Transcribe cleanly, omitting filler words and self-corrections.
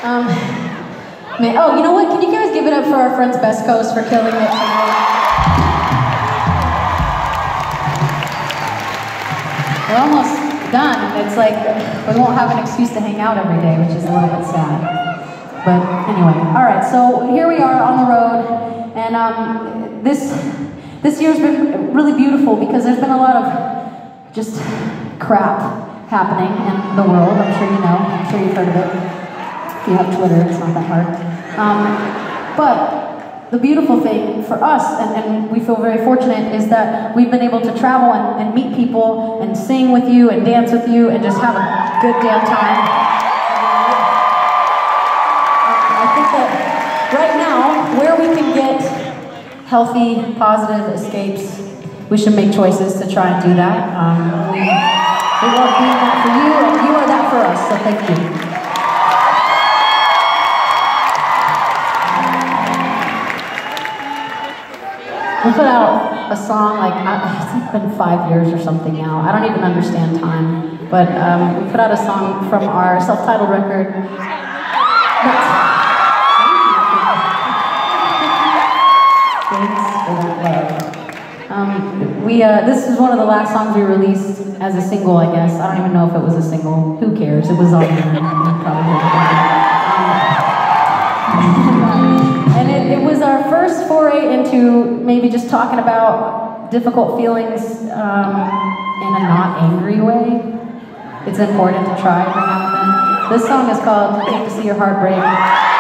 Man, oh, you know what? Can you guys give it up for our friends Best Coast for killing it tonight? We're almost done. It's like we won't have an excuse to hang out every day, which is a little bit sad. But anyway, all right. So here we are on the road, and this year's been really beautiful because there's been a lot of just crap happening in the world. I'm sure you know. I'm sure you've heard of it. If you have Twitter, it's not that hard. But the beautiful thing for us, and we feel very fortunate, is that we've been able to travel and meet people and sing with you and dance with you and just have a good damn time. I think that right now, where we can get healthy, positive escapes, we should make choices to try and do that. We love being that for you, and you are that for us, so thank you. We put out a song, like, I think it's been 5 years or something now. I don't even understand time. But we put out a song from our self-titled record. This is one of the last songs we released as a single, I guess. I don't even know if it was a single. Who cares? It was on there. And it was our first foray into maybe just talking about difficult feelings in a not angry way. It's important to try every now and then. This song is called I Hate to See Your Heart Break.